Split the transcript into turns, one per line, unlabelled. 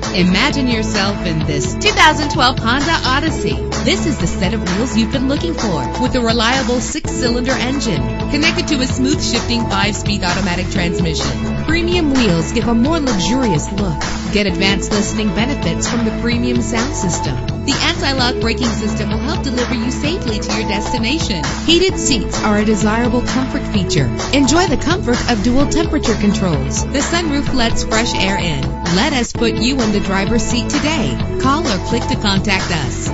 Imagine yourself in this 2012 Honda Odyssey. This is the set of wheels you've been looking for, with a reliable 6-cylinder engine connected to a smooth shifting 5-speed automatic transmission. Premium wheels give a more luxurious look. Get advanced listening benefits from the premium sound system. The anti-lock braking system will help deliver you safely to your destination. Heated seats are a desirable comfort feature. Enjoy the comfort of dual temperature controls. The sunroof lets fresh air in. Let us put you in the driver's seat today. Call or click to contact us.